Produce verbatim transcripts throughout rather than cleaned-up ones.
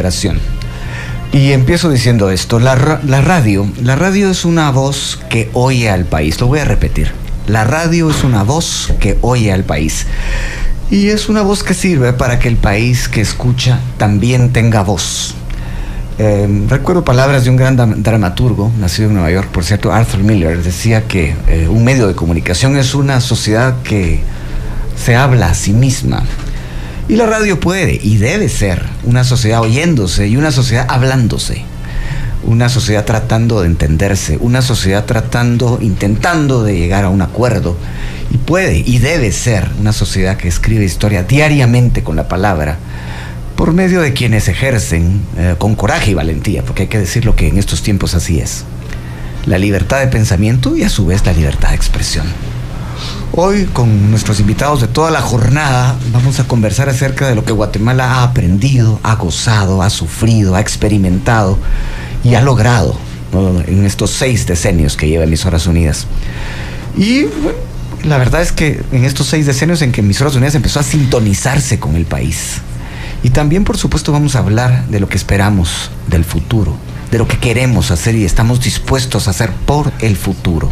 declaración. Y empiezo diciendo esto, la, la radio, la radio es una voz que oye al país, lo voy a repetir, la radio es una voz que oye al país. Y es una voz que sirve para que el país que escucha también tenga voz. Eh, recuerdo palabras de un gran dramaturgo, nacido en Nueva York, por cierto, Arthur Miller, decía que eh, un medio de comunicación es una sociedad que se habla a sí misma. Y la radio puede y debe ser una sociedad oyéndose y una sociedad hablándose. Una sociedad tratando de entenderse, una sociedad tratando, intentando de llegar a un acuerdo. Y puede y debe ser una sociedad que escribe historia diariamente con la palabra, por medio de quienes ejercen eh, con coraje y valentía, porque hay que decirlo que en estos tiempos así es, la libertad de pensamiento y a su vez la libertad de expresión. Hoy, con nuestros invitados de toda la jornada, vamos a conversar acerca de lo que Guatemala ha aprendido, ha gozado, ha sufrido, ha experimentado y ha logrado, ¿no?, en estos seis decenios que lleva Emisoras Unidas. Y bueno, la verdad es que en estos seis decenios en que Emisoras Unidas empezó a sintonizarse con el país. Y también, por supuesto, vamos a hablar de lo que esperamos del futuro, de lo que queremos hacer y estamos dispuestos a hacer por el futuro.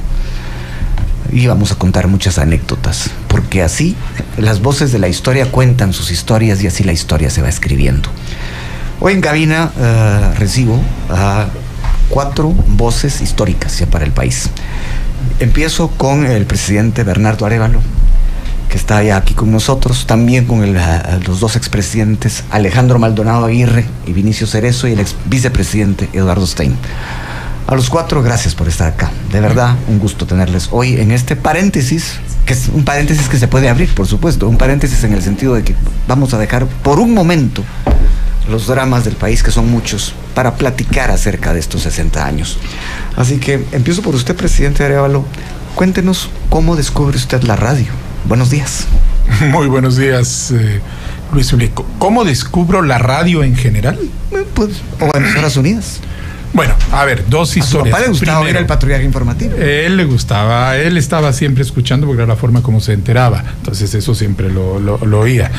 Y vamos a contar muchas anécdotas, porque así las voces de la historia cuentan sus historias y así la historia se va escribiendo. Hoy en cabina uh, recibo a cuatro voces históricas ya para el país. Empiezo con el presidente Bernardo Arévalo, que está ya aquí con nosotros, también con el, uh, los dos expresidentes Alejandro Maldonado Aguirre y Vinicio Cerezo, y el ex vicepresidente Eduardo Stein. A los cuatro, gracias por estar acá. De verdad, un gusto tenerles hoy en este paréntesis, que es un paréntesis que se puede abrir, por supuesto, un paréntesis en el sentido de que vamos a dejar por un momento los dramas del país, que son muchos, para platicar acerca de estos sesenta años. Así que empiezo por usted, presidente Arévalo. Cuéntenos cómo descubre usted la radio. Buenos días. Muy buenos días, eh, Luis Felipe. ¿Cómo descubro la radio en general? Eh, pues, o Emisoras Unidas. Bueno, a ver, dos historias. ¿A su papá le gustaba oír el patrullaje informativo? Él le gustaba, él estaba siempre escuchando porque era la forma como se enteraba. Entonces eso siempre lo, lo, lo oía.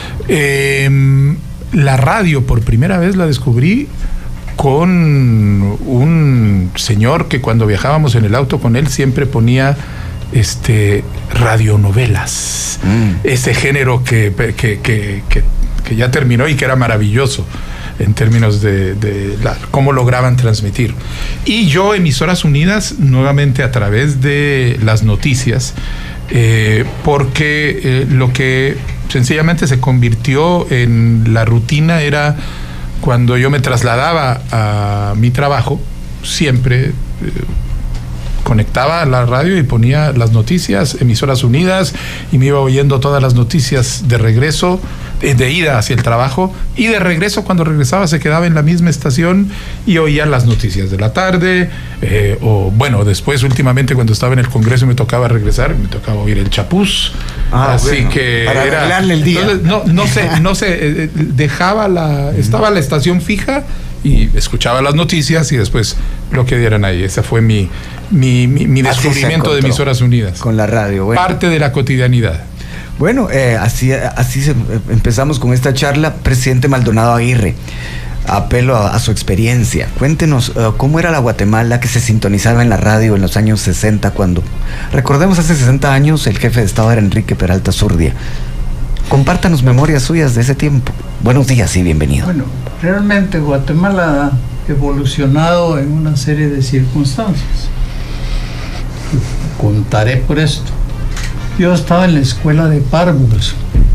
Eh, la radio por primera vez la descubrí con un señor que cuando viajábamos en el auto con él siempre ponía este radionovelas. Mm. Ese género que, que, que, que, que ya terminó y que era maravilloso en términos de, de la, cómo lograban transmitir. Y yo, Emisoras Unidas, nuevamente a través de las noticias, eh, porque eh, lo que sencillamente se convirtió en la rutina era cuando yo me trasladaba a mi trabajo, siempre eh, conectaba a la radio y ponía las noticias, Emisoras Unidas, y me iba oyendo todas las noticias de regreso, de ida hacia el trabajo, y de regreso, cuando regresaba, se quedaba en la misma estación y oía las noticias de la tarde, eh, o bueno, después últimamente cuando estaba en el Congreso me tocaba regresar, me tocaba oír el Chapuz. Ah, así bueno, que para era, arreglarle el día. Entonces, no, no sé, no sé, eh, dejaba la, estaba la estación fija y escuchaba las noticias y después lo que dieran ahí. Ese fue mi, mi, mi, mi descubrimiento de Emisoras Unidas. Con la radio. Bueno. Parte de la cotidianidad. Bueno, eh, así, así se, empezamos con esta charla. Presidente Maldonado Aguirre, apelo a, a su experiencia. Cuéntenos uh, cómo era la Guatemala que se sintonizaba en la radio en los años sesenta, cuando, recordemos, hace sesenta años el jefe de Estado era Enrique Peralta Zurdia. Compártanos memorias suyas de ese tiempo. Buenos días y bienvenido. Bueno, realmente Guatemala ha evolucionado en una serie de circunstancias. Contaré por esto. Yo estaba en la escuela de párvulos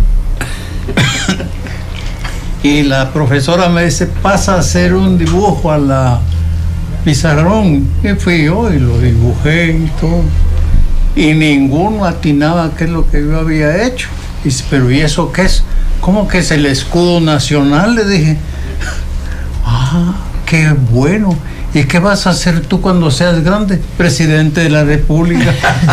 y la profesora me dice, pasa a hacer un dibujo a la pizarrón. Y fui yo y lo dibujé y todo, y ninguno atinaba qué es lo que yo había hecho. Y dice, pero ¿y eso qué es? ¿Cómo que es el escudo nacional? Le dije, ah, qué bueno. ¿Y qué vas a hacer tú cuando seas grande? Presidente de la República.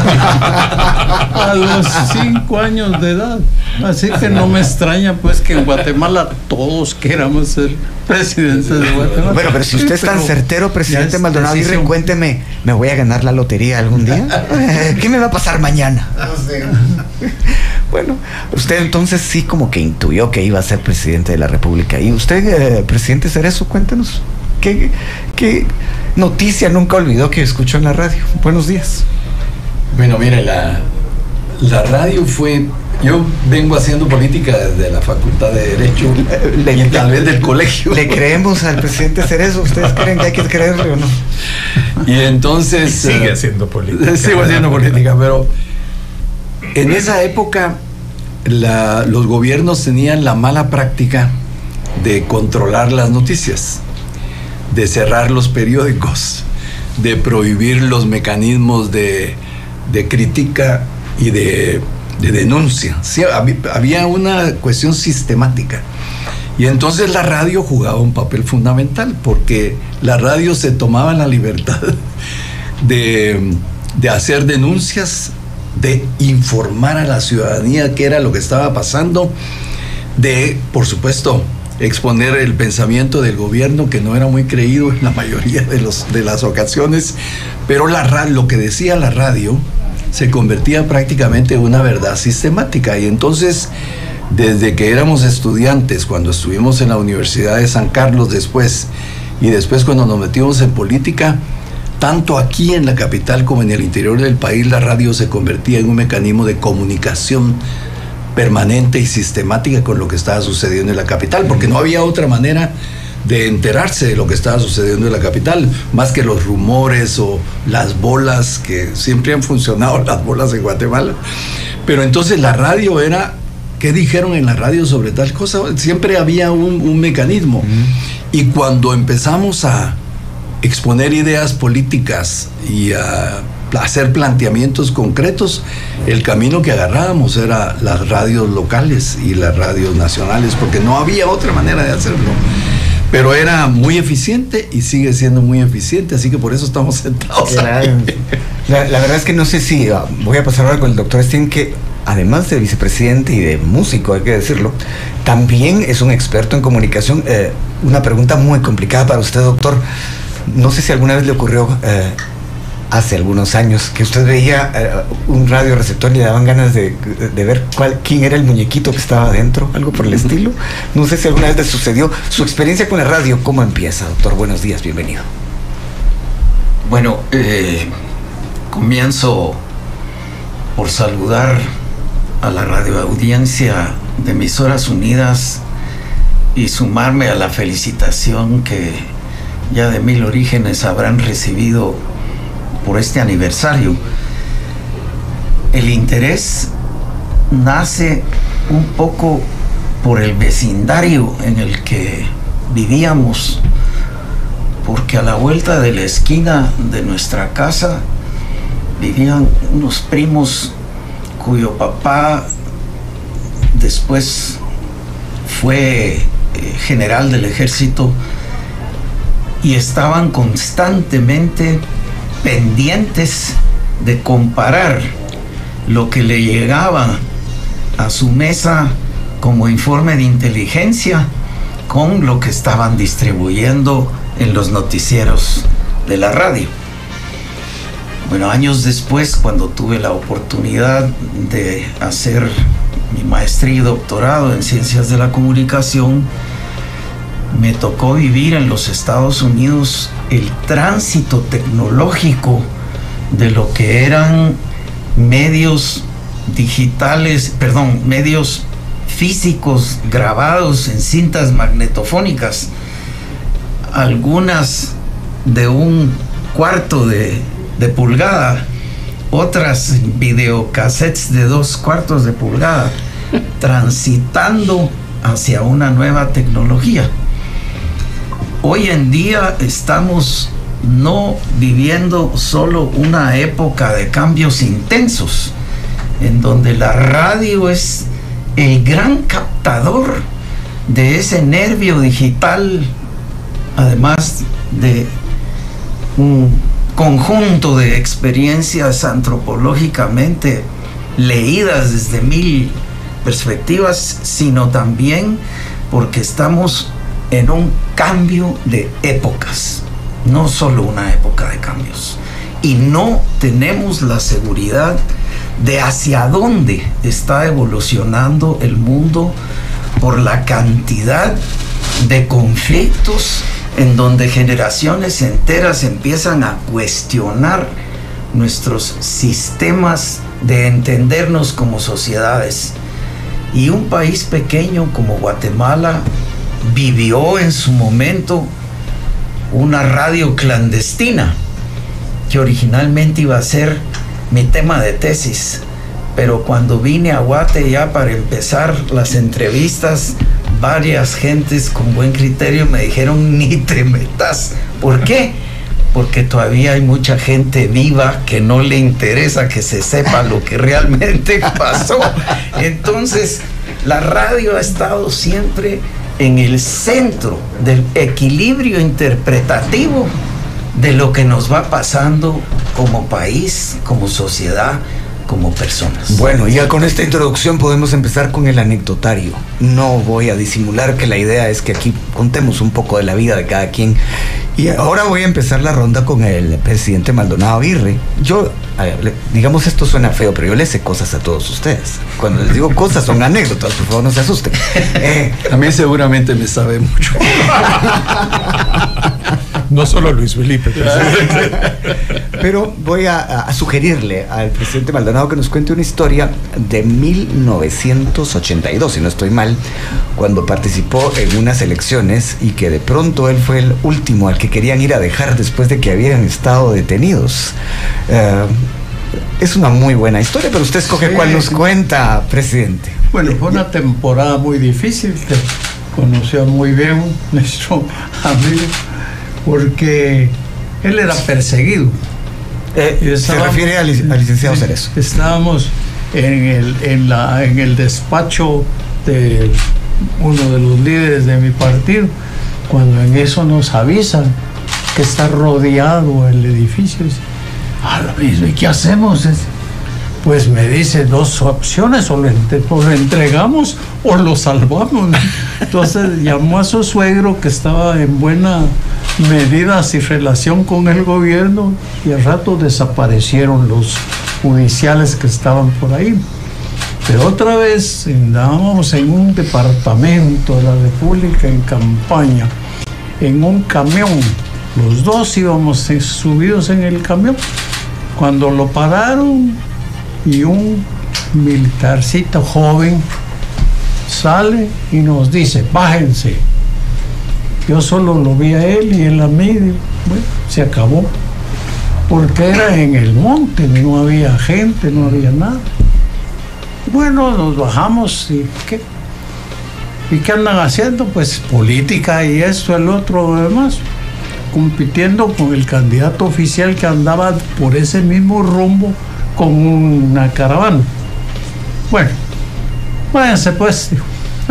A los cinco años de edad. Así que no me extraña pues que en Guatemala todos queramos ser presidente de Guatemala. Bueno, pero si usted es tan certero, presidente Maldonado Aguirre, cuénteme, ¿me voy a ganar la lotería algún día? ¿Qué me va a pasar mañana? No sé. Bueno, usted entonces sí como que intuyó que iba a ser presidente de la República. Y usted, eh, presidente Cerezo, cuéntenos, ¿qué, qué noticia nunca olvidó que escuchó en la radio? Buenos días. Bueno, mire, la, la radio fue... Yo vengo haciendo política desde la Facultad de Derecho le, y tal vez del colegio. ¿Le creemos al presidente Cerezo? ¿Ustedes creen que hay que creerle o no? Y entonces... Y sigue uh, haciendo política. Sigo haciendo política, pero en esa época la, los gobiernos tenían la mala práctica de controlar las noticias, de cerrar los periódicos, de prohibir los mecanismos de, de crítica y de... de denuncia. Sí, había una cuestión sistemática y entonces la radio jugaba un papel fundamental porque la radio se tomaba la libertad de, de hacer denuncias, de informar a la ciudadanía qué era lo que estaba pasando, de, por supuesto, exponer el pensamiento del gobierno, que no era muy creído en la mayoría de, los, de las ocasiones, pero la, lo que decía la radio se convertía prácticamente en una verdad sistemática. Y entonces, desde que éramos estudiantes, cuando estuvimos en la Universidad de San Carlos después, y después cuando nos metimos en política, tanto aquí en la capital como en el interior del país, la radio se convertía en un mecanismo de comunicación permanente y sistemática con lo que estaba sucediendo en la capital, porque no había otra manera de enterarse de lo que estaba sucediendo en la capital, más que los rumores o las bolas, que siempre han funcionado las bolas en Guatemala. Pero entonces la radio era, ¿qué dijeron en la radio sobre tal cosa? Siempre había un, un mecanismo. Uh-huh. Y cuando empezamos a exponer ideas políticas y a hacer planteamientos concretos, el camino que agarrábamos era las radios locales y las radios nacionales, porque no había otra manera de hacerlo. Pero era muy eficiente y sigue siendo muy eficiente, así que por eso estamos sentados claro. la, la verdad es que no sé si, uh, voy a pasar ahora con el doctor Stein, que además de vicepresidente y de músico, hay que decirlo, también es un experto en comunicación. Eh, una pregunta muy complicada para usted, doctor. No sé si alguna vez le ocurrió, eh, hace algunos años, que usted veía uh, un radioreceptor y le daban ganas de, de ver cuál, quién era el muñequito que estaba adentro, algo por el estilo. No sé si alguna vez le sucedió. Su experiencia con la radio, ¿cómo empieza, doctor? Buenos días, bienvenido. Bueno, eh, comienzo por saludar a la radioaudiencia de Emisoras Unidas y sumarme a la felicitación que ya de mil orígenes habrán recibido por este aniversario. El interés nace un poco por el vecindario en el que vivíamos, porque a la vuelta de la esquina de nuestra casa vivían unos primos cuyo papá después fue eh, general del ejército y estaban constantemente pendientes de comparar lo que le llegaba a su mesa como informe de inteligencia con lo que estaban distribuyendo en los noticieros de la radio. Bueno, años después, cuando tuve la oportunidad de hacer mi maestría y doctorado en Ciencias de la Comunicación, me tocó vivir en los Estados Unidos el tránsito tecnológico de lo que eran medios digitales, perdón, medios físicos grabados en cintas magnetofónicas, algunas de un cuarto de, de pulgada, otras videocassettes de dos cuartos de pulgada, transitando hacia una nueva tecnología. Hoy en día estamos no viviendo solo una época de cambios intensos, en donde la radio es el gran captador de ese nervio digital, además de un conjunto de experiencias antropológicamente leídas desde mil perspectivas, sino también porque estamos en un cambio de épocas, no solo una época de cambios. Y no tenemos la seguridad de hacia dónde está evolucionando el mundo por la cantidad de conflictos en donde generaciones enteras empiezan a cuestionar nuestros sistemas de entendernos como sociedades. Y un país pequeño como Guatemala vivió en su momento una radio clandestina que originalmente iba a ser mi tema de tesis, pero cuando vine a Guate ya para empezar las entrevistas, varias gentes con buen criterio me dijeron ni te metas. ¿Por qué? Porque todavía hay mucha gente viva que no le interesa que se sepa lo que realmente pasó. Entonces, la radio ha estado siempre en el centro del equilibrio interpretativo de lo que nos va pasando como país, como sociedad, como personas. Bueno, ya con esta introducción podemos empezar con el anecdotario. No voy a disimular que la idea es que aquí contemos un poco de la vida de cada quien. Y ahora voy a empezar la ronda con el presidente Maldonado Aguirre. Yo, a ver, digamos, esto suena feo, pero yo le sé cosas a todos ustedes. Cuando les digo cosas son anécdotas, por favor no se asusten. Eh, a mí seguramente me sabe mucho. No solo Luis Felipe. Pero voy a, a sugerirle al presidente Maldonado que nos cuente una historia de mil novecientos ochenta y dos, si no estoy mal, cuando participó en unas elecciones y que de pronto él fue el último al que querían ir a dejar después de que habían estado detenidos. Uh, es una muy buena historia, pero usted escoge sí. cuál nos cuenta, presidente. Bueno, fue una temporada muy difícil, que conoció muy bien nuestro amigo, porque él era perseguido. Eh, ¿Se refiere al, al licenciado Cerezo? Estábamos en el, en, la, en el despacho de uno de los líderes de mi partido, cuando en eso nos avisan que está rodeado el edificio. A lo mismo, ¿y qué hacemos? Pues me dice dos opciones, o lo, o lo entregamos o lo salvamos. Entonces llamó a su suegro, que estaba en buena medida y relación con el gobierno, y al rato desaparecieron los judiciales que estaban por ahí. Pero otra vez andábamos en un departamento de la República en campaña, en un camión. Los dos íbamos subidos en el camión. Cuando lo pararon, y un militarcito joven sale y nos dice: bájense. Yo solo lo vi a él y él a mí. Bueno, se acabó, porque era en el monte, no había gente, no había nada. Bueno, nos bajamos y ¿qué? ¿Y qué andan haciendo? Pues política y esto, el otro, lo demás, compitiendo con el candidato oficial que andaba por ese mismo rumbo con una caravana. Bueno, váyanse pues, dijo.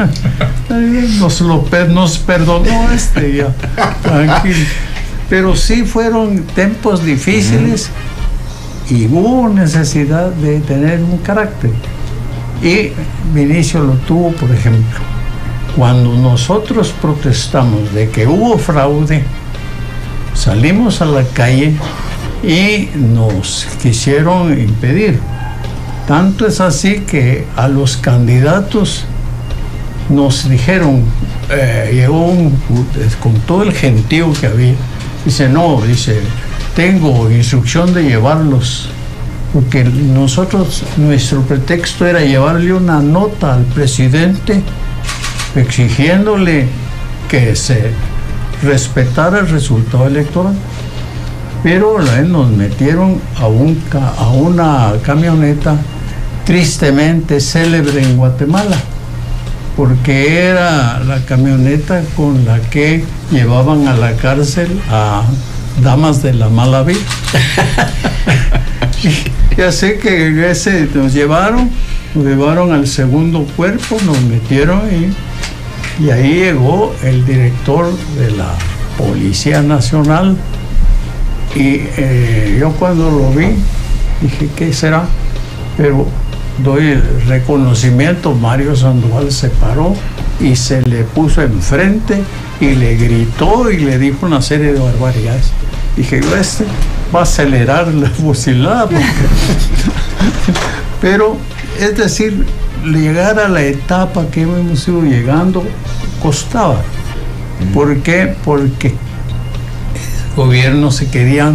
Nos, lo, nos perdonó este ya, tranquilo. Pero sí fueron tiempos difíciles y hubo necesidad de tener un carácter. Y Vinicio lo tuvo, por ejemplo. Cuando nosotros protestamos de que hubo fraude, salimos a la calle y nos quisieron impedir. Tanto es así que a los candidatos nos dijeron, eh, llegó un, con todo el gentío que había, dice, no, dice, tengo instrucción de llevarlos, porque nosotros, nuestro pretexto era llevarle una nota al presidente exigiéndole que se respetara el resultado electoral. Pero nos metieron a, un, a una camioneta tristemente célebre en Guatemala, porque era la camioneta con la que llevaban a la cárcel a damas de la mala vida. Ya sé que ese nos llevaron, nos llevaron al segundo cuerpo, nos metieron y, y ahí llegó el director de la Policía Nacional. Y eh, yo cuando lo vi, dije, ¿qué será? Pero doy el reconocimiento. Mario Sandoval se paró y se le puso enfrente y le gritó y le dijo una serie de barbaridades. Dije, este va a acelerar la fusilada. Porque... Pero, es decir, llegar a la etapa que hemos ido llegando costaba. ¿Por qué? Porque gobiernos se querían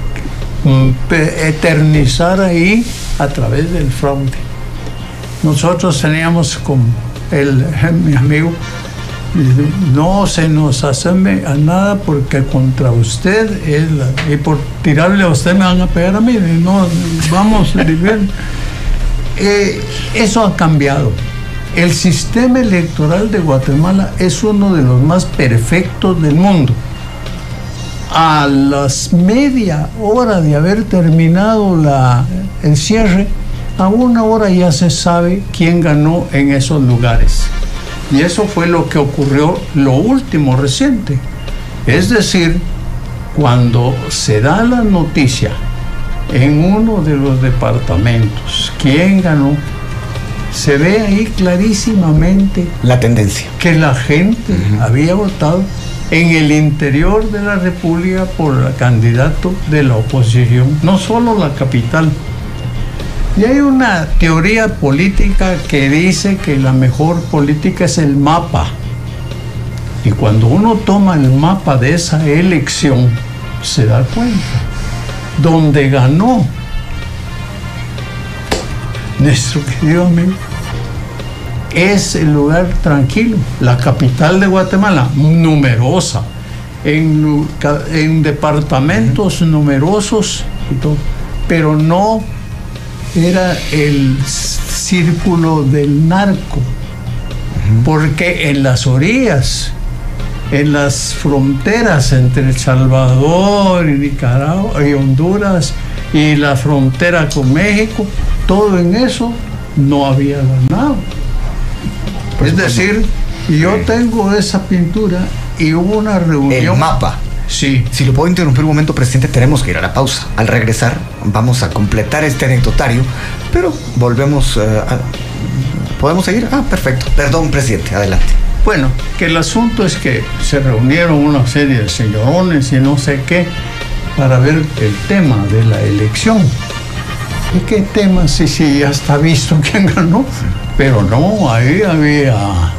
eternizar ahí a través del fraude. Nosotros teníamos con el, mi amigo, no se nos aseme a nada porque contra usted es la, y por tirarle a usted me van a pegar a mí, no, vamos a vivir. Eh, eso ha cambiado. El sistema electoral de Guatemala es uno de los más perfectos del mundo. A las media hora de haber terminado la, el cierre, a una hora ya se sabe quién ganó en esos lugares. Y eso fue lo que ocurrió lo último reciente. Es decir, cuando se da la noticia en uno de los departamentos quién ganó, se ve ahí clarísimamente la tendencia que la gente uh-huh. había votado en el interior de la República por el candidato de la oposición, no solo la capital. Y hay una teoría política que dice que la mejor política es el mapa. Y cuando uno toma el mapa de esa elección, se da cuenta. Donde ganó nuestro querido amigo es el lugar tranquilo, la capital de Guatemala, numerosa, en, en departamentos numerosos y todo, pero no era el círculo del narco, porque en las orillas, en las fronteras entre El Salvador y Nicaragua y Honduras y la frontera con México, todo en eso no había ganado. Es decir, yo tengo esa pintura y hubo una reunión. El mapa. Sí. Si lo puedo interrumpir un momento, presidente, tenemos que ir a la pausa. Al regresar vamos a completar este anecdotario, pero volvemos uh, a... ¿Podemos seguir? Ah, perfecto. Perdón, presidente, adelante. Bueno, que el asunto es que se reunieron una serie de señorones y no sé qué para ver el tema de la elección. ¿Y qué tema? Sí, sí, ya está visto quién ganó. Pero no, ahí había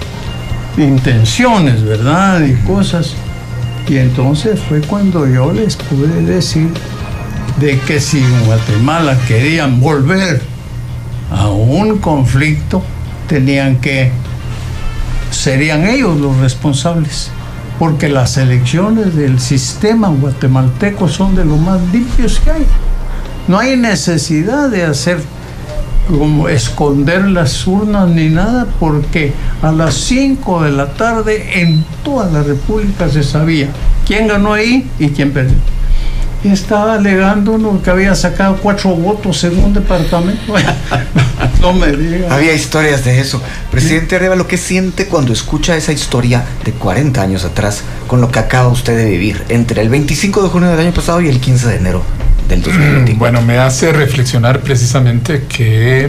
intenciones, ¿verdad? Y cosas. Y entonces fue cuando yo les pude decir de que si en Guatemala querían volver a un conflicto, tenían que, serían ellos los responsables, porque las elecciones del sistema guatemalteco son de los más limpios que hay. No hay necesidad de hacer como esconder las urnas ni nada, porque a las cinco de la tarde en toda la República se sabía quién ganó ahí y quién perdió. Y estaba alegándonos que había sacado cuatro votos en un departamento. No me digas. Había historias de eso. Presidente Arevalo, ¿qué siente cuando escucha esa historia de cuarenta años atrás con lo que acaba usted de vivir entre el veinticinco de junio del año pasado y el quince de enero del dos mil veinticuatro? Bueno, me hace reflexionar precisamente que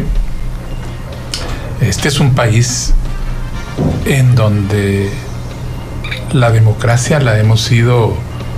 este es un país en donde la democracia la hemos ido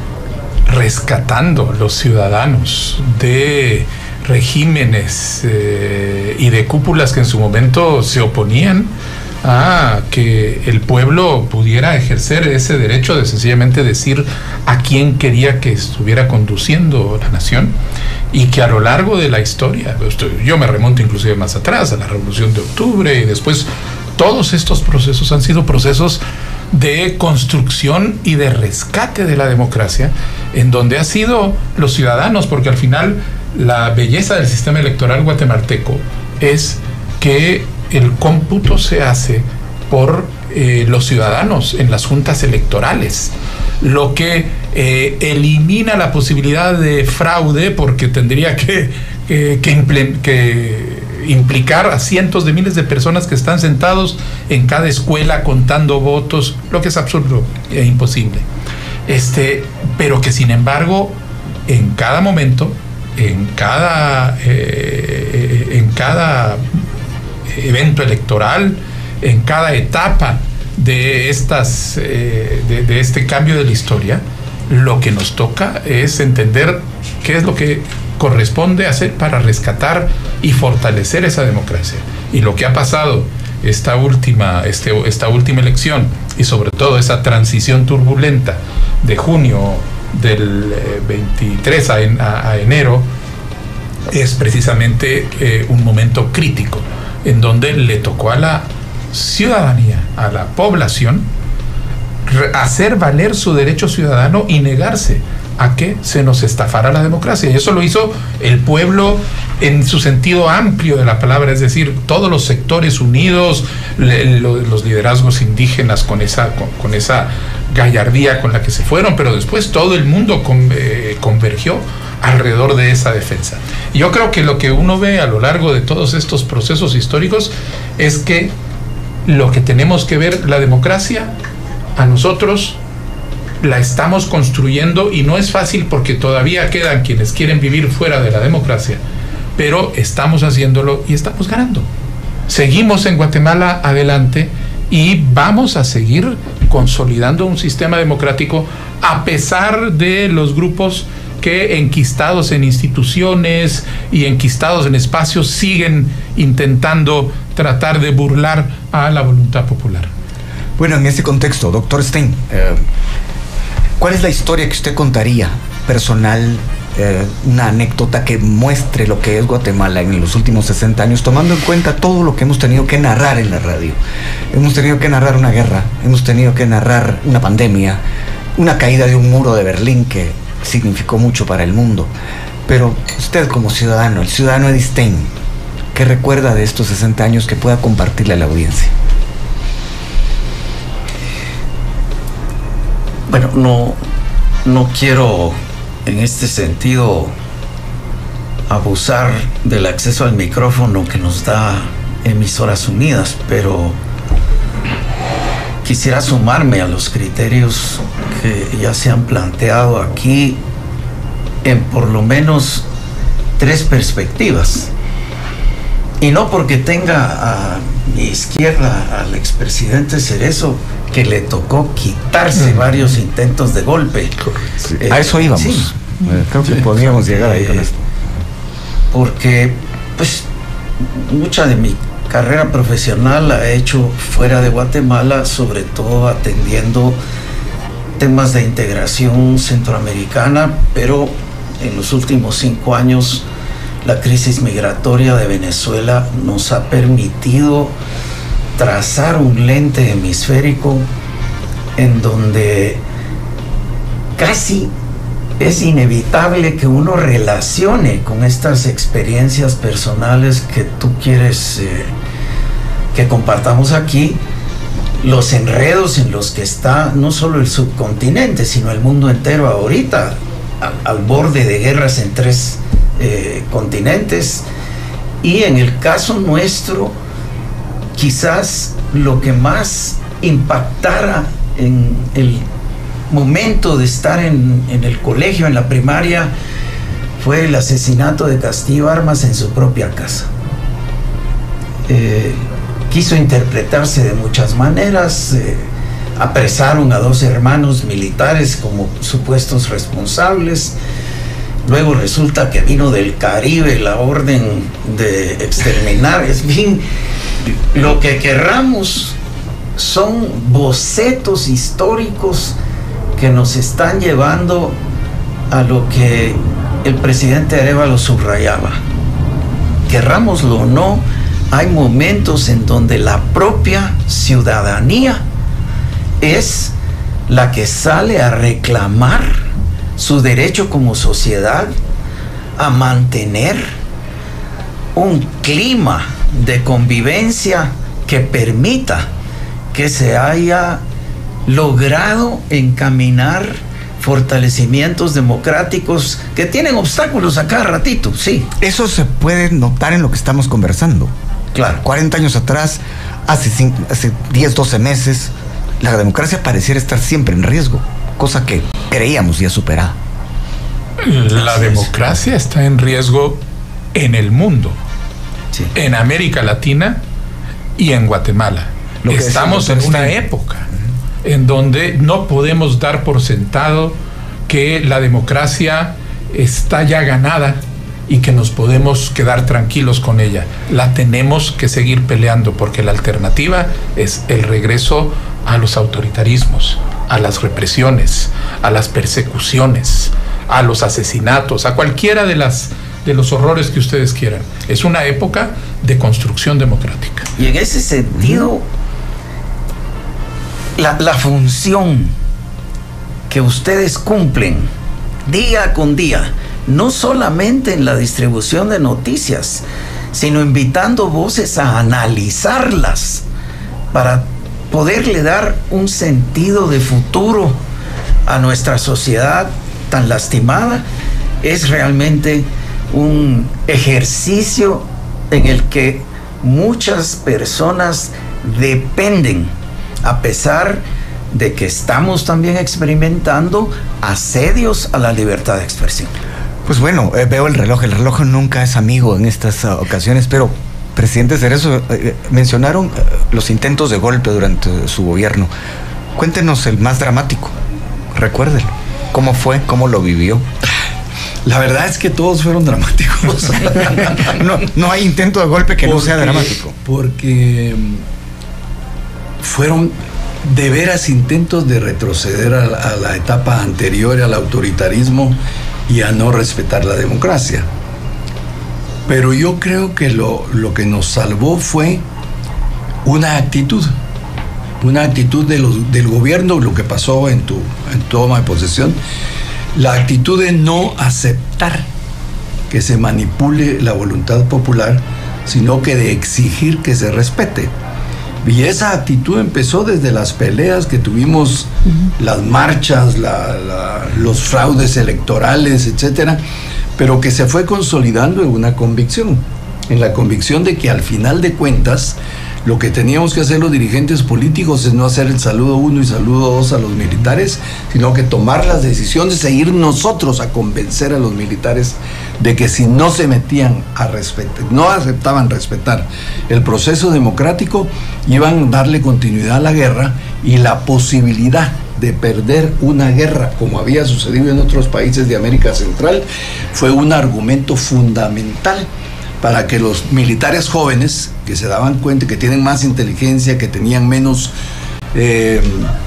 rescatando los ciudadanos de regímenes eh, y de cúpulas que en su momento se oponían a que el pueblo pudiera ejercer ese derecho de sencillamente decir a quién quería que estuviera conduciendo la nación, y que a lo largo de la historia, yo me remonto inclusive más atrás, a la Revolución de Octubre, y después todos estos procesos han sido procesos de construcción y de rescate de la democracia, en donde ha sido los ciudadanos, porque al final la belleza del sistema electoral guatemalteco es que el cómputo se hace por eh, los ciudadanos en las juntas electorales, lo que eh, elimina la posibilidad de fraude, porque tendría que, que, que, imple- que implicar a cientos de miles de personas que están sentados en cada escuela contando votos, lo que es absurdo e imposible. Este, pero que sin embargo, en cada momento, en cada, eh, en cada evento electoral, en cada etapa de, estas, eh, de, de este cambio de la historia, lo que nos toca es entender qué es lo que corresponde hacer para rescatar y fortalecer esa democracia. Y lo que ha pasado esta última, este, esta última elección, y sobre todo esa transición turbulenta de junio del eh, veintitrés a, en, a, a enero, es precisamente eh, un momento crítico en donde le tocó a la ciudadanía, a la población, hacer valer su derecho ciudadano y negarse a que se nos estafara la democracia. Y eso lo hizo el pueblo en su sentido amplio de la palabra, es decir, todos los sectores unidos, le, lo, los liderazgos indígenas con esa, con, con esa gallardía con la que se fueron, pero después todo el mundo con, eh, convergió alrededor de esa defensa. Y yo creo que lo que uno ve a lo largo de todos estos procesos históricos es que lo que tenemos que ver, la democracia, a nosotros la estamos construyendo, y no es fácil porque todavía quedan quienes quieren vivir fuera de la democracia, pero estamos haciéndolo y estamos ganando. Seguimos en Guatemala adelante y vamos a seguir consolidando un sistema democrático a pesar de los grupos que, enquistados en instituciones y enquistados en espacios, siguen intentando tratar de burlar a la voluntad popular. Bueno, en ese contexto, doctor Stein, eh, ¿cuál es la historia que usted contaría personal, eh, una anécdota que muestre lo que es Guatemala en los últimos sesenta años, tomando en cuenta todo lo que hemos tenido que narrar en la radio? Hemos tenido que narrar una guerra, hemos tenido que narrar una pandemia, una caída de un muro de Berlín que significó mucho para el mundo. Pero usted, como ciudadano, el ciudadano Eddie Stein, ¿qué recuerda de estos sesenta años que pueda compartirle a la audiencia? Bueno, no, no quiero en este sentido abusar del acceso al micrófono que nos da Emisoras Unidas, pero quisiera sumarme a los criterios que ya se han planteado aquí en por lo menos tres perspectivas. Y no porque tenga a mi izquierda al expresidente Cerezo, que le tocó quitarse mm. varios intentos de golpe. Sí, eh, a eso íbamos. Sí. Eh, creo que sí, podríamos llegar ahí eh, con esto. Porque, pues, mucha de mi carrera profesional la he hecho fuera de Guatemala, sobre todo atendiendo temas de integración centroamericana, pero en los últimos cinco años la crisis migratoria de Venezuela nos ha permitido trazar un lente hemisférico en donde casi es inevitable que uno relacione con estas experiencias personales que tú quieres eh, que compartamos aquí, los enredos en los que está no solo el subcontinente, sino el mundo entero ahorita, al, al borde de guerras en tres eh, continentes. Y en el caso nuestro, quizás lo que más impactara en el momento de estar en, en el colegio, en la primaria, fue el asesinato de Castillo Armas en su propia casa. Eh, quiso interpretarse de muchas maneras. Eh, apresaron a dos hermanos militares como supuestos responsables. Luego resulta que vino del Caribe la orden de exterminar. En fin, lo que querramos son bocetos históricos que nos están llevando a lo que el presidente Arévalo subrayaba. Querrámoslo o no, hay momentos en donde la propia ciudadanía es la que sale a reclamar su derecho como sociedad a mantener un clima de convivencia que permita que se haya logrado encaminar fortalecimientos democráticos que tienen obstáculos a cada ratito, sí. Eso se puede notar en lo que estamos conversando. Claro. cuarenta años atrás, hace, cinco, hace diez, doce meses, la democracia pareciera estar siempre en riesgo, cosa que creíamos ya superada. La democracia está en riesgo en el mundo. Sí. En América Latina y en Guatemala. Estamos en una época en donde no podemos dar por sentado que la democracia está ya ganada y que nos podemos quedar tranquilos con ella. La tenemos que seguir peleando, porque la alternativa es el regreso a los autoritarismos, a las represiones, a las persecuciones, a los asesinatos, a cualquiera de las de los horrores que ustedes quieran. Es una época de construcción democrática. Y en ese sentido, la, la función que ustedes cumplen día con día, no solamente en la distribución de noticias, sino invitando voces a analizarlas para poderle dar un sentido de futuro a nuestra sociedad tan lastimada, es realmente un ejercicio en el que muchas personas dependen, a pesar de que estamos también experimentando asedios a la libertad de expresión. Pues bueno, eh, veo el reloj, el reloj nunca es amigo en estas uh, ocasiones, pero presidente Cerezo, eh, mencionaron uh, los intentos de golpe durante su gobierno. Cuéntenos el más dramático, recuérdelo. ¿Cómo fue? ¿Cómo lo vivió? La verdad es que todos fueron dramáticos. no, no hay intento de golpe que porque, no sea dramático. Porque fueron de veras intentos de retroceder a la, a la etapa anterior al autoritarismo y a no respetar la democracia. Pero yo creo que lo, lo que nos salvó fue una actitud, una actitud de los, del gobierno, lo que pasó en tu en toma de posesión, la actitud de no aceptar que se manipule la voluntad popular, sino que de exigir que se respete. Y esa actitud empezó desde las peleas que tuvimos, uh-huh. las marchas, la, la, los fraudes electorales, etcétera, pero que se fue consolidando en una convicción, en la convicción de que al final de cuentas lo que teníamos que hacer los dirigentes políticos es no hacer el saludo uno y saludo dos a los militares, sino que tomar las decisiones e ir nosotros a convencer a los militares de que si no se metían a respetar, no aceptaban respetar el proceso democrático, iban a darle continuidad a la guerra, y la posibilidad de perder una guerra, como había sucedido en otros países de América Central, fue un argumento fundamental para que los militares jóvenes, que se daban cuenta que tienen más inteligencia, que tenían menos eh,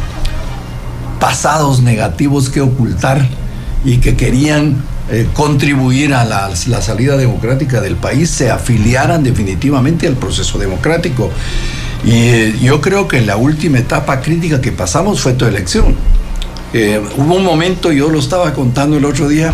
pasados negativos que ocultar y que querían eh, contribuir a la, la salida democrática del país, se afiliaran definitivamente al proceso democrático. Y eh, yo creo que la última etapa crítica que pasamos fue tu elección. Eh, hubo un momento, yo lo estaba contando el otro día,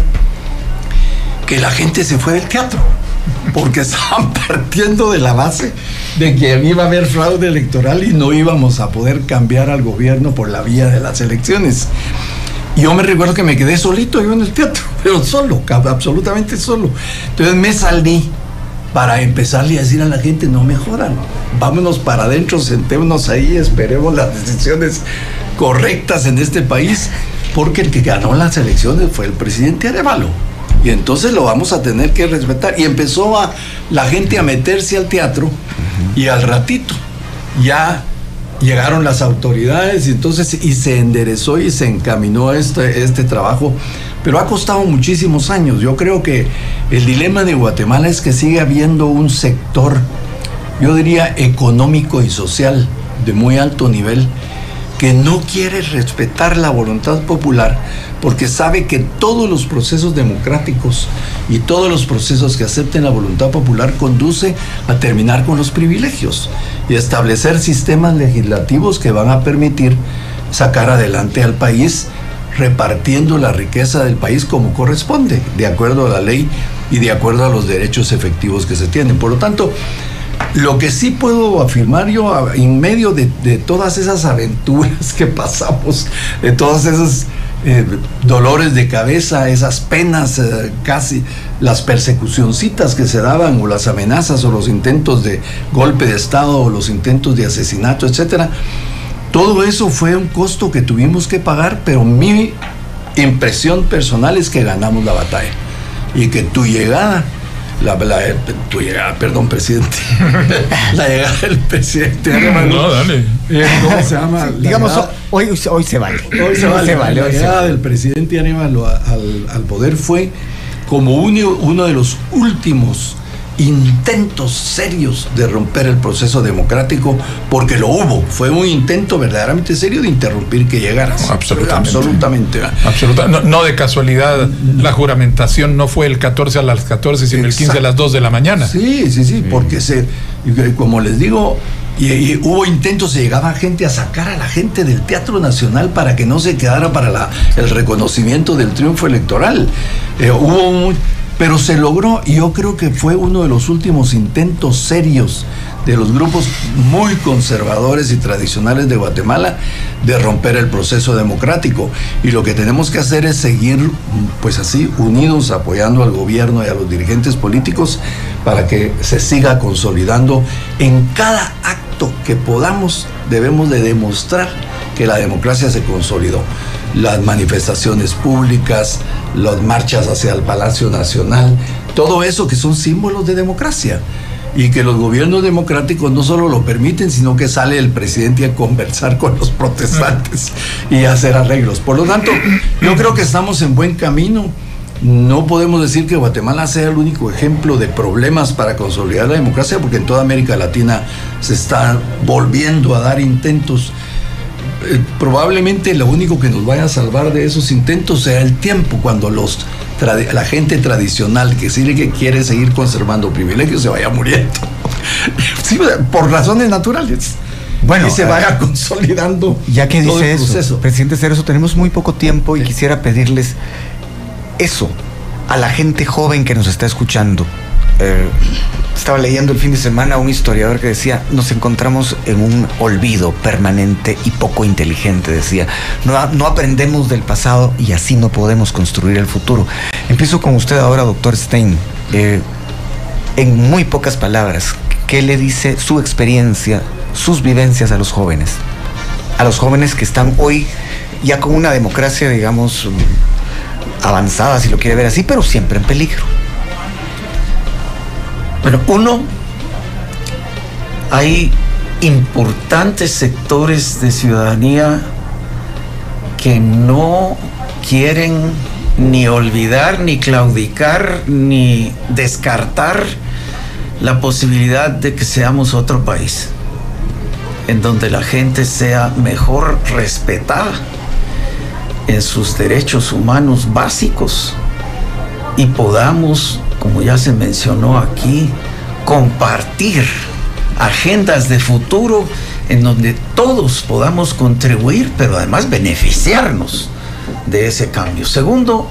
que la gente se fue del teatro, porque estaban partiendo de la base de que iba a haber fraude electoral y no íbamos a poder cambiar al gobierno por la vía de las elecciones. Y yo me recuerdo que me quedé solito yo en el teatro, pero solo, absolutamente solo. Entonces me salí para empezarle a decir a la gente: no me jodan, vámonos para adentro, sentémonos ahí, esperemos las decisiones correctas en este país, porque el que ganó las elecciones fue el presidente Arévalo. Y entonces lo vamos a tener que respetar. Y empezó a, la gente a meterse al teatro, uh-huh. y al ratito ya llegaron las autoridades, y entonces y se enderezó y se encaminó este, este trabajo. Pero ha costado muchísimos años. Yo creo que el dilema de Guatemala es que sigue habiendo un sector, yo diría económico y social, de muy alto nivel, que no quiere respetar la voluntad popular, porque sabe que todos los procesos democráticos y todos los procesos que acepten la voluntad popular conduce a terminar con los privilegios y establecer sistemas legislativos que van a permitir sacar adelante al país, repartiendo la riqueza del país como corresponde, de acuerdo a la ley y de acuerdo a los derechos efectivos que se tienen. Por lo tanto, lo que sí puedo afirmar yo, en medio de, de todas esas aventuras que pasamos, de todas esas eh, dolores de cabeza, esas penas, eh, casi las persecucioncitas que se daban, o las amenazas, o los intentos de golpe de Estado, o los intentos de asesinato, etcétera, todo eso fue un costo que tuvimos que pagar, pero mi impresión personal es que ganamos la batalla, y que tu llegada la, la, tu llegada, perdón, presidente, la llegada del presidente Arevalo. No, dale. Eh, ¿Cómo se llama? Sí, digamos, llegada, hoy, hoy se vale. Hoy se vale. se vale La hoy llegada se vale. del presidente Arevalo al, al poder fue como uno, uno de los últimos intentos serios de romper el proceso democrático, porque lo hubo, fue un intento verdaderamente serio de interrumpir que llegaras. Absolutamente. Absolutamente. Absoluta, no, no de casualidad, la juramentación no fue el catorce a las catorce, sino el quince a las dos de la mañana. Sí, sí, sí, porque se, como les digo, y, y hubo intentos, se llegaba gente a sacar a la gente del Teatro Nacional para que no se quedara para la, el reconocimiento del triunfo electoral. Eh, hubo un, pero se logró, y yo creo que fue uno de los últimos intentos serios de los grupos muy conservadores y tradicionales de Guatemala de romper el proceso democrático. Y lo que tenemos que hacer es seguir, pues así, unidos, apoyando al gobierno y a los dirigentes políticos para que se siga consolidando. En cada acto que podamos, debemos de demostrar que la democracia se consolidó. Las manifestaciones públicas, las marchas hacia el Palacio Nacional, todo eso que son símbolos de democracia. Y que los gobiernos democráticos no solo lo permiten, sino que sale el presidente a conversar con los protestantes y a hacer arreglos. Por lo tanto, yo creo que estamos en buen camino. No podemos decir que Guatemala sea el único ejemplo de problemas para consolidar la democracia, porque en toda América Latina se está volviendo a dar intentos. Eh, probablemente lo único que nos vaya a salvar de esos intentos sea el tiempo, cuando los la gente tradicional que sí que quiere seguir conservando privilegios se vaya muriendo. Sí, por razones naturales. Bueno, y se vaya eh, consolidando. Ya que todo dice el eso, proceso. presidente Cerezo, tenemos muy poco tiempo y sí. quisiera pedirles eso a la gente joven que nos está escuchando. Eh, estaba leyendo el fin de semana a un historiador que decía: nos encontramos en un olvido permanente y poco inteligente, decía. No, no aprendemos del pasado y así no podemos construir el futuro. Empiezo con usted ahora, doctor Stein. Eh, en muy pocas palabras, ¿qué le dice su experiencia, sus vivencias a los jóvenes? A los jóvenes que están hoy ya con una democracia, digamos, avanzada, si lo quiere ver así, pero siempre en peligro. Bueno, uno, hay importantes sectores de ciudadanía que no quieren ni olvidar, ni claudicar, ni descartar la posibilidad de que seamos otro país, en donde la gente sea mejor respetada en sus derechos humanos básicos y podamos, como ya se mencionó aquí, compartir agendas de futuro en donde todos podamos contribuir, pero además beneficiarnos de ese cambio. Segundo,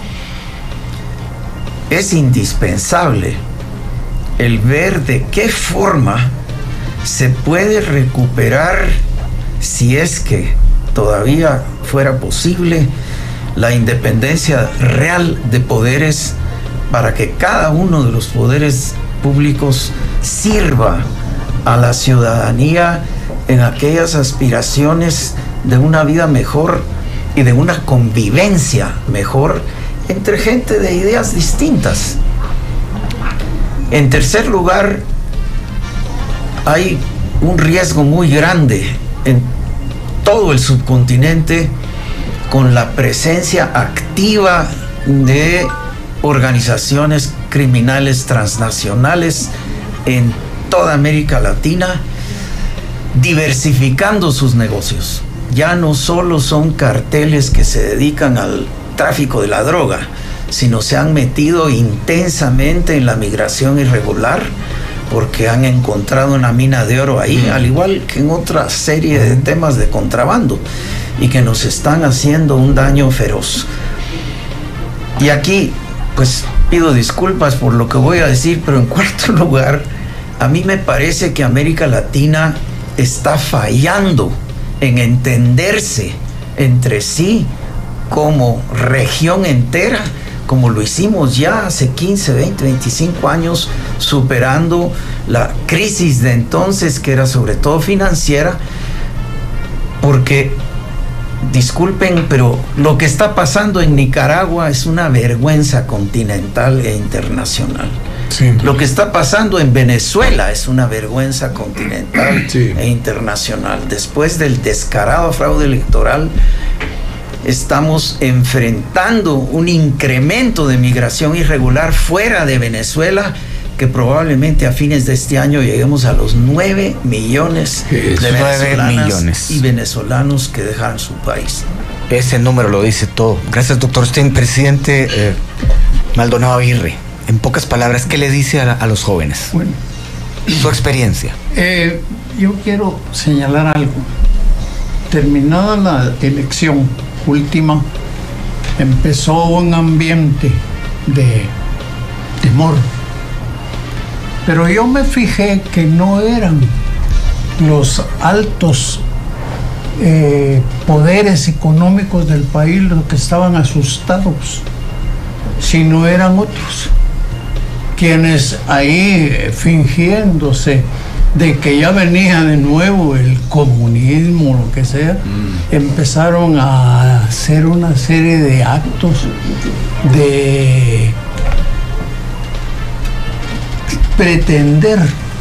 es indispensable el ver de qué forma se puede recuperar, si es que todavía fuera posible, la independencia real de poderes, para que cada uno de los poderes públicos sirva a la ciudadanía en aquellas aspiraciones de una vida mejor y de una convivencia mejor entre gente de ideas distintas. En tercer lugar, hay un riesgo muy grande en todo el subcontinente con la presencia activa de organizaciones criminales transnacionales en toda América Latina, diversificando sus negocios. Ya no solo son carteles que se dedican al tráfico de la droga, sino se han metido intensamente en la migración irregular, porque han encontrado una mina de oro ahí, al igual que en otra serie de temas de contrabando, y que nos están haciendo un daño feroz. Y aquí, pues, pido disculpas por lo que voy a decir, pero en cuarto lugar, a mí me parece que América Latina está fallando en entenderse entre sí como región entera, como lo hicimos ya hace quince, veinte, veinticinco años, superando la crisis de entonces, que era sobre todo financiera, porque, disculpen, pero lo que está pasando en Nicaragua es una vergüenza continental e internacional. Sí. Lo que está pasando en Venezuela es una vergüenza continental Sí. e internacional. Después del descarado fraude electoral, estamos enfrentando un incremento de migración irregular fuera de Venezuela, que probablemente a fines de este año lleguemos a los nueve millones de venezolanas millones. y venezolanos que dejaron su país. Ese número lo dice todo. Gracias, doctor Stein. Presidente eh, Maldonado Aguirre, en pocas palabras, ¿qué le dice a, la, a los jóvenes? Bueno, Su experiencia. eh, yo quiero señalar algo. Terminada la elección última, empezó un ambiente de temor. Pero yo me fijé que no eran los altos eh, poderes económicos del país los que estaban asustados, sino eran otros, quienes ahí eh, fingiéndose de que ya venía de nuevo el comunismo, lo que sea, mm. empezaron a hacer una serie de actos de pretender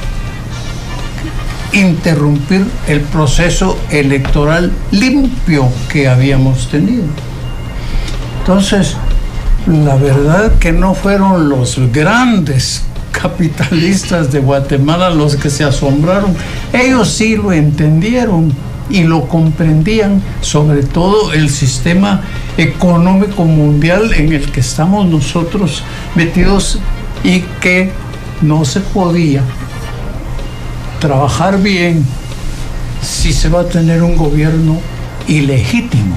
interrumpir el proceso electoral limpio que habíamos tenido. Entonces, la verdad que no fueron los grandes capitalistas de Guatemala los que se asombraron. Ellos sí lo entendieron y lo comprendían, sobre todo el sistema económico mundial en el que estamos nosotros metidos, y que no se podía trabajar bien si se va a tener un gobierno ilegítimo.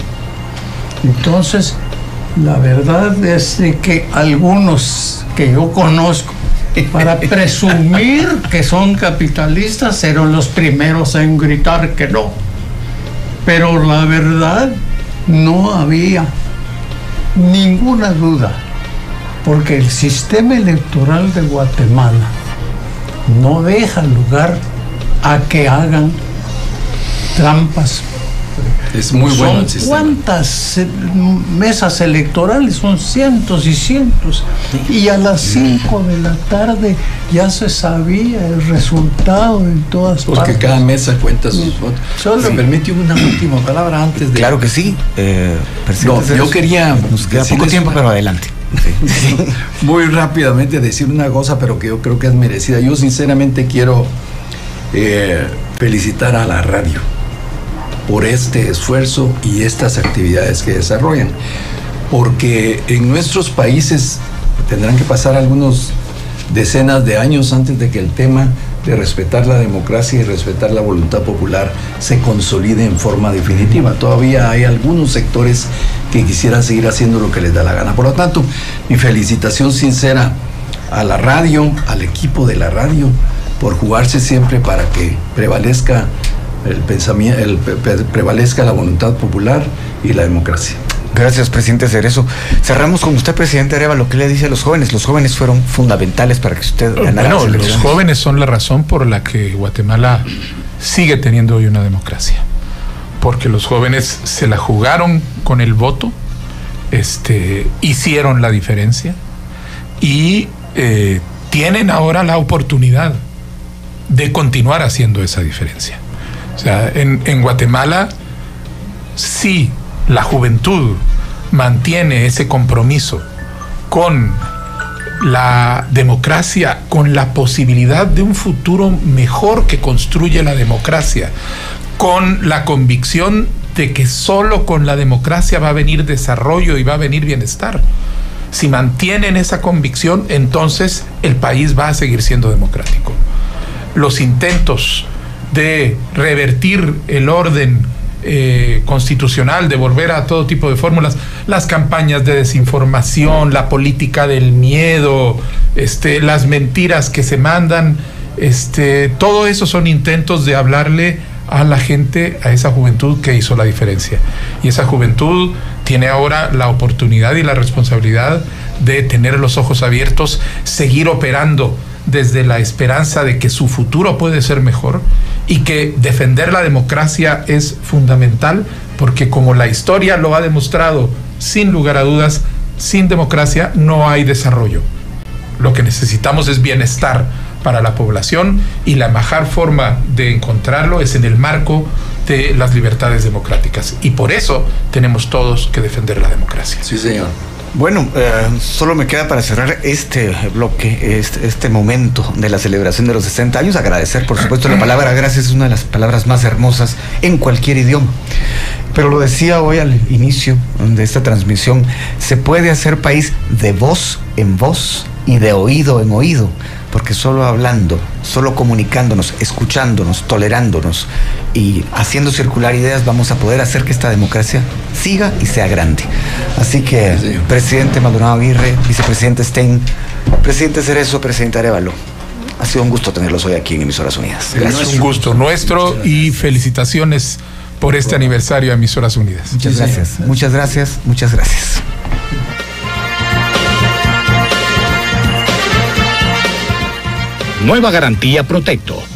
Entonces, la verdad es de que algunos que yo conozco, para presumir que son capitalistas, eran los primeros en gritar que no. Pero la verdad, no había ninguna duda, porque el sistema electoral de Guatemala no deja lugar a que hagan trampas. Es muy bueno el sistema. ¿Cuántas eh, mesas electorales? Son cientos y cientos. Y a las cinco de la tarde ya se sabía el resultado en todas Porque partes. cada mesa cuenta sus votos. Solo- ¿Me permite una última palabra antes de...? Claro que sí. Eh, No, presidente yo Cerezo. quería Nos queda poco decirles tiempo, una- pero adelante. Sí. muy rápidamente decir una cosa, pero que yo creo que es merecida. Yo sinceramente quiero eh, felicitar a la radio por este esfuerzo y estas actividades que desarrollan, porque en nuestros países tendrán que pasar algunos decenas de años antes de que el tema de respetar la democracia y respetar la voluntad popular se consolide en forma definitiva. Todavía hay algunos sectores que quisieran seguir haciendo lo que les da la gana. Por lo tanto, mi felicitación sincera a la radio, al equipo de la radio, por jugarse siempre para que prevalezca el pensamiento, el, pre- prevalezca la voluntad popular y la democracia. Gracias, presidente Cerezo. Cerramos con usted, presidente Arevalo. ¿Qué le dice a los jóvenes? Los jóvenes fueron fundamentales para que usted ganara Bueno, las los elecciones. jóvenes son la razón por la que Guatemala sigue teniendo hoy una democracia. Porque los jóvenes se la jugaron con el voto, este, hicieron la diferencia y eh, tienen ahora la oportunidad de continuar haciendo esa diferencia. O sea, en, en Guatemala, si la juventud mantiene ese compromiso con la democracia, con la posibilidad de un futuro mejor que construye la democracia, con la convicción de que solo con la democracia va a venir desarrollo y va a venir bienestar. Si mantienen esa convicción, entonces el país va a seguir siendo democrático. Los intentos de revertir el orden eh, constitucional, de volver a todo tipo de fórmulas, las campañas de desinformación, la política del miedo, este, las mentiras que se mandan, este, todo eso son intentos de hablarle a la gente, a esa juventud que hizo la diferencia. Y esa juventud tiene ahora la oportunidad y la responsabilidad de tener los ojos abiertos, seguir operando desde la esperanza de que su futuro puede ser mejor y que defender la democracia es fundamental, porque como la historia lo ha demostrado, sin lugar a dudas, sin democracia no hay desarrollo. Lo que necesitamos es bienestar para la población y la mejor forma de encontrarlo es en el marco de las libertades democráticas. Y por eso tenemos todos que defender la democracia. Sí, señor. Bueno, eh, solo me queda para cerrar este bloque, este, este momento de la celebración de los sesenta años, agradecer, por supuesto, la palabra gracias es una de las palabras más hermosas en cualquier idioma. Pero lo decía hoy al inicio de esta transmisión, se puede hacer país de voz en voz y de oído en oído, porque solo hablando, solo comunicándonos, escuchándonos, tolerándonos y haciendo circular ideas vamos a poder hacer que esta democracia siga y sea grande. Así que, sí, presidente Maldonado Aguirre, vicepresidente Stein, presidente Cerezo, presidente Arévalo, ha sido un gusto tenerlos hoy aquí en Emisoras Unidas. Gracias. Es un gusto nuestro y felicitaciones por este aniversario a Emisoras Unidas. Muchas gracias, muchas gracias, muchas gracias. Nueva garantía Protecto.